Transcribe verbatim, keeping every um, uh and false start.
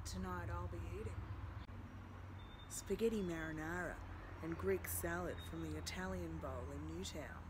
Tonight I'll be eating spaghetti marinara and Greek salad from the Italian bowl in Newtown.